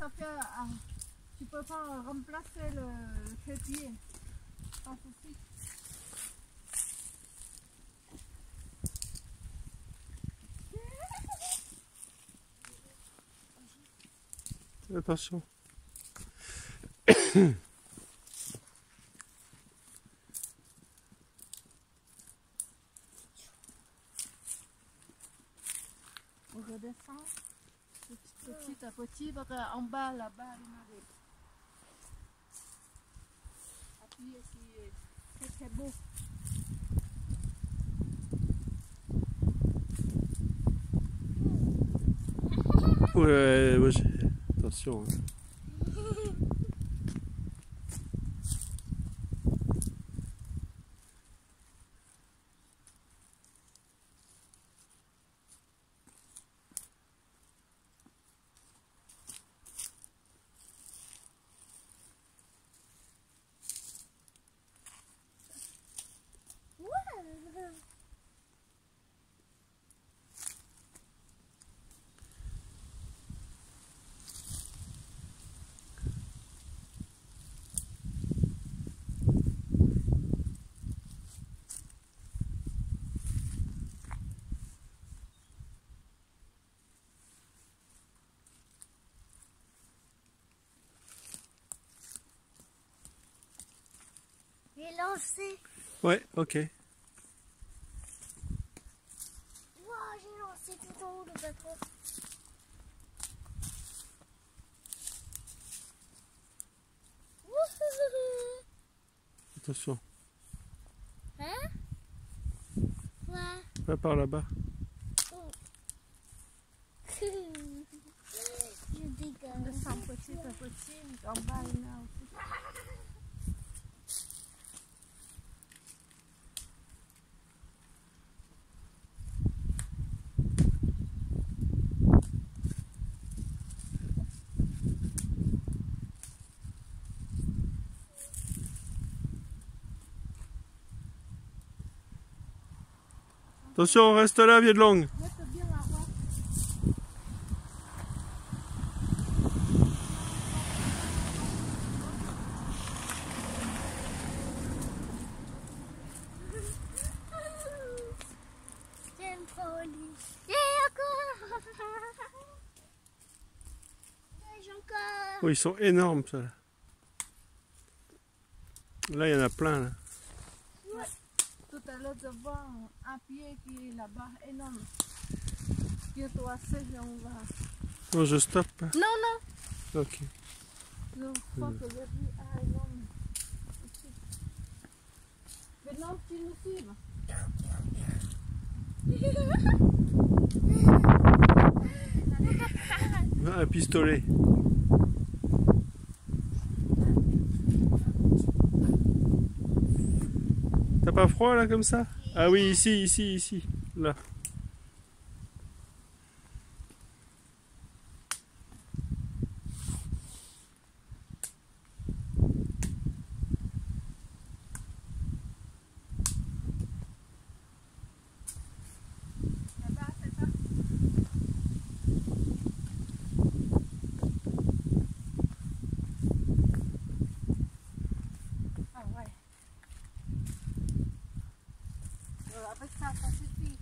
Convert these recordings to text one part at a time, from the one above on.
ça fait... tu peux pas remplacer le trépied. Pas de souci. Attention. On redescend petit à petit parce qu'en bas, là-bas, il y a des... Appuyez c'est très beau. Ouais, ouais, attention. J'ai lancé. Ouais, ok. Wow, j'ai lancé tout en haut le bateau. Wouhou. Attention. Hein? Ouais. Va par là-bas. Oh. Je dégueule. On descend petit à petit. En bas, il y en a aussi. Attention, reste là, vieux de longue. Mette bien la roche. C'est une folie. Et encore. Et encore. Oh, ils sont énormes, ça. Là, il y en a plein, là. Ouais. Tout à l'heure, devant un pied qui est là-bas, énorme. Bientôt assez, on va... Oh, je stoppe. Non, non. Ok. Je crois que j'ai vu un énorme. Ici. Maintenant, tu nous suives. Un pistolet. T'as pas froid, là, comme ça? Ah oui, ici, ici, ici. Là. Là-bas, c'est ça. Ah ouais. Avec ça, ça suffit.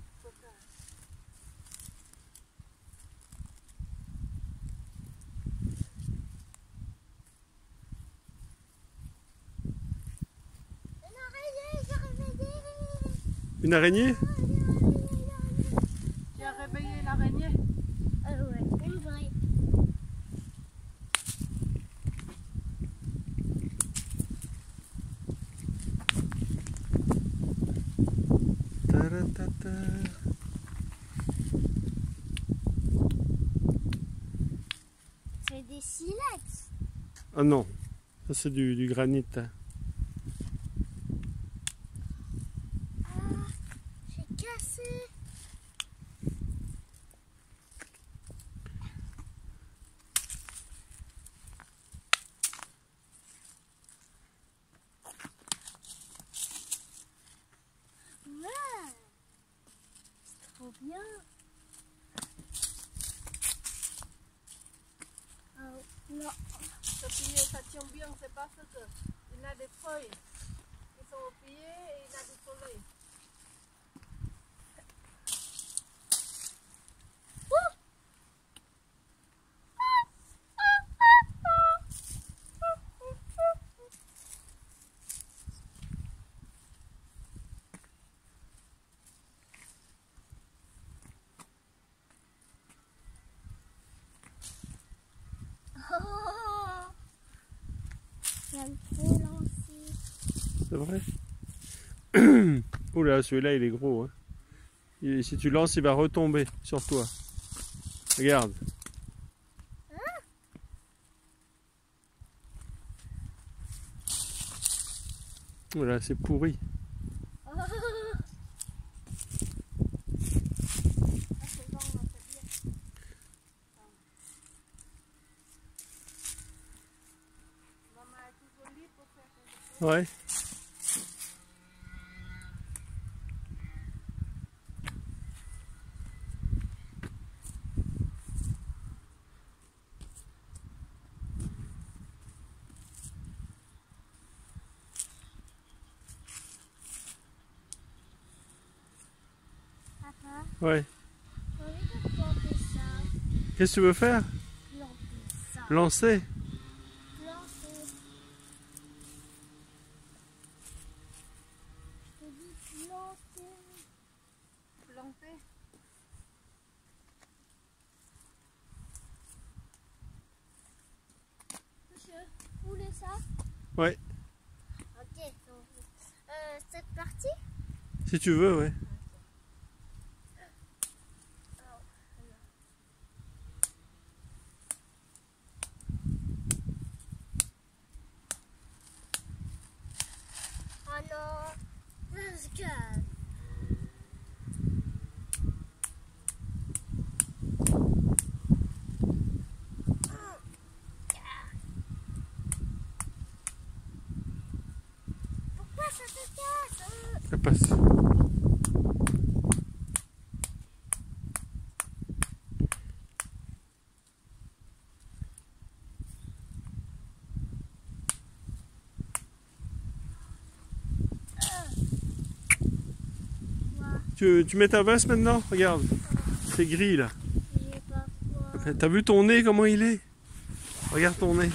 Une araignée? Tu as réveillé l'araignée? Ah ouais, une vraie. Taratata. C'est des silex. Ah non, ça c'est du granit. Hein. Ah, j'ai cassé. Ouais, c'est trop bien. Oh, non. Non. Ce pilier, ça tient bien, c'est parce qu'il y a des feuilles qui sont au pied et il y a du soleil. J'aime trop lancer. C'est vrai? Oula, celui-là il est gros. Hein. Si tu lances, il va retomber sur toi. Regarde. Oula, c'est pourri. Ah, c'est bon, c'est bien. Maman est toujours libre pour faire quelque chose. Ouais. Papa, Ouais. j'ai envie de planter ça. Qu'est-ce que tu veux faire? Planter ça. Lancer? Planter. Je te dis planter. Planter. Monsieur, vous voulez ça? Ouais. Ok, donc cette partie? Si tu veux, ouais. Oh non, parce que... Pourquoi ça se casse? Ça passe. Tu mets ta veste maintenant? Regarde. C'est gris là. J'ai pas froid. T'as vu ton nez comment il est? Regarde ton nez.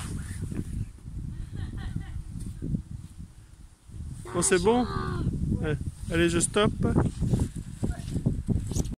Bon, c'est bon? Allez, je stoppe.